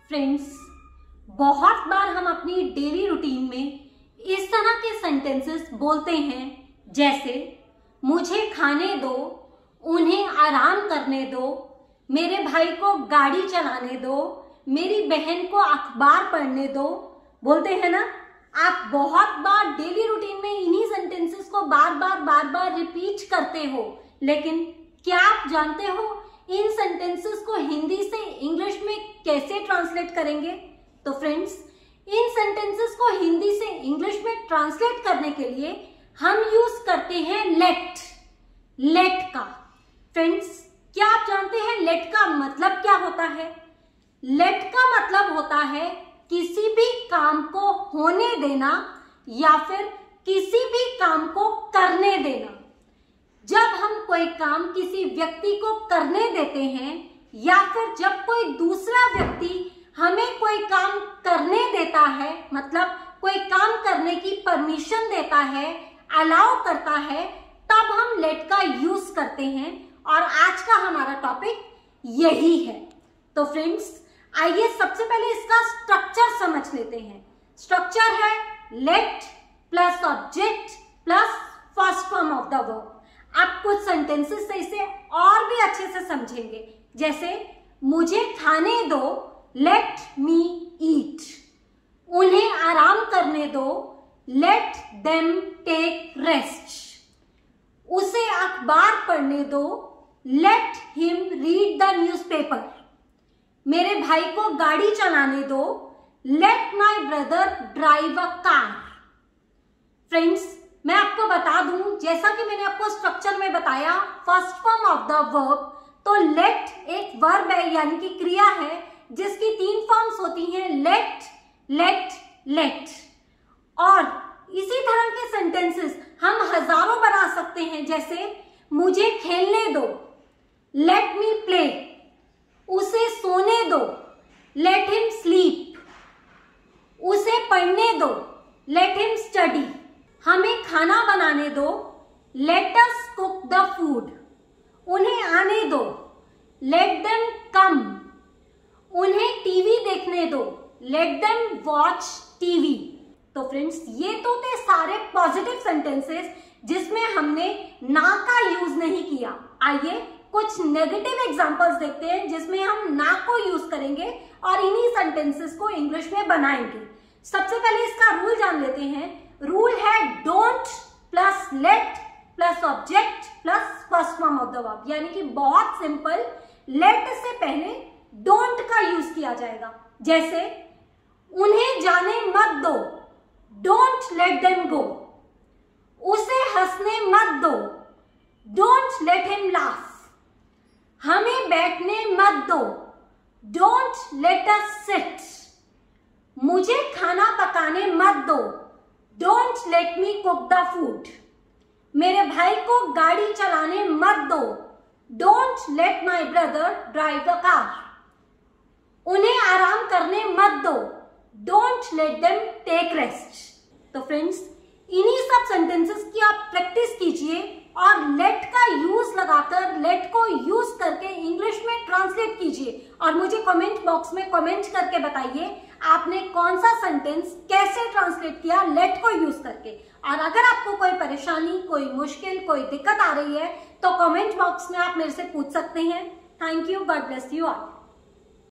Friends, बहुत बार हम अपनी डेली रूटीन में इस तरह के सेंटेंसेस बोलते हैं, जैसे मुझे खाने दो, उन्हें आराम करने दो, मेरे भाई को गाड़ी चलाने दो, मेरी बहन को अखबार पढ़ने दो। बोलते हैं ना? आप बहुत बार डेली रूटीन में इन्हीं सेंटेंसेस को बार बार रिपीट करते हो, लेकिन क्या आप जानते हो इन सेंटेंसेस को हिंदी से इंग्लिश में कैसे ट्रांसलेट करेंगे? तो फ्रेंड्स, इन सेंटेंसेस को हिंदी से इंग्लिश में ट्रांसलेट करने के लिए हम यूज करते हैं लेट का। फ्रेंड्स, क्या आप जानते हैं लेट का मतलब क्या होता है? लेट का मतलब होता है किसी भी काम को होने देना या फिर किसी भी काम को करने देना। जब हम कोई काम किसी व्यक्ति को करने देते हैं या फिर जब कोई दूसरा व्यक्ति हमें कोई काम करने देता है, मतलब कोई काम करने की परमिशन देता है, अलाउ करता है, तब हम लेट का यूज करते हैं। और आज का हमारा टॉपिक यही है। तो फ्रेंड्स, आइए सबसे पहले इसका स्ट्रक्चर समझ लेते हैं। स्ट्रक्चर है let plus object plus first form of the verb. आप कुछ सेंटेंसेस से इसे और भी अच्छे से समझेंगे, जैसे मुझे खाने दो, लेट मी ईट, उन्हें आराम करने दो, लेट देम टेक रेस्ट, उसे अखबार पढ़ने दो, let him read the newspaper, मेरे भाई को गाड़ी चलाने दो, let my brother drive a car. Friends, मैं आपको बता दूं, जैसा कि मैंने आपको स्ट्रक्चर में बताया, first form of the verb, तो लेट एक वर्ब है, यानी कि क्रिया है, जिसकी 3 फॉर्म्स होती हैं, लेट, लेट, लेट। और इसी तरह के सेंटेंसेस हम हजारों बना सकते हैं, जैसे मुझे खेलने दो, लेट मी प्ले, उसे सोने दो, लेट हिम स्लीप, उसे पढ़ने दो, लेट हिम स्टडी, हमें खाना बनाने दो, let us cook the food, उन्हें आने दो, लेट देम कम, उन्हें टीवी देखने दो, लेट देम वॉच टीवी। तो फ्रेंड्स, ये तो थे सारे पॉजिटिव सेंटेंसेस जिसमें हमने ना का यूज नहीं किया। आइए कुछ नेगेटिव एग्जांपल्स देखते हैं जिसमें हम ना को यूज करेंगे और इन्हीं सेंटेंसेस को इंग्लिश में बनाएंगे। सबसे पहले इसका रूल जान लेते हैं। रूल है don't plus let plus object plus first form of the verb, यानी कि बहुत सिंपल, लेट से पहले डोंट का यूज किया जाएगा। जैसे उन्हें जाने मत दो, डोंट लेट देम गो, उसे हंसने मत दो, डोंट लेट हिम लाफ, हमें बैठने मत दो, डोंट लेट अस सिट, मुझे खाना पकाने मत दो, don't let me cook the food, मेरे भाई को गाड़ी चलाने मत दो, don't let my brother drive the car, उन्हें आराम करने मत दो, don't let them take rest. तो फ्रेंड्स, इन्हीं सब सेंटेंसेस की आप प्रैक्टिस कीजिए और लेट का यूज लगाकर, लेट को यूज करके इंग्लिश में ट्रांसलेट कीजिए और मुझे कमेंट बॉक्स में कमेंट करके बताइए आपने कौन सा सेंटेंस कैसे ट्रांसलेट किया लेट को यूज करके। और अगर आपको कोई परेशानी, कोई मुश्किल, कोई दिक्कत आ रही है तो कमेंट बॉक्स में आप मेरे से पूछ सकते हैं। Thank you, God bless you all.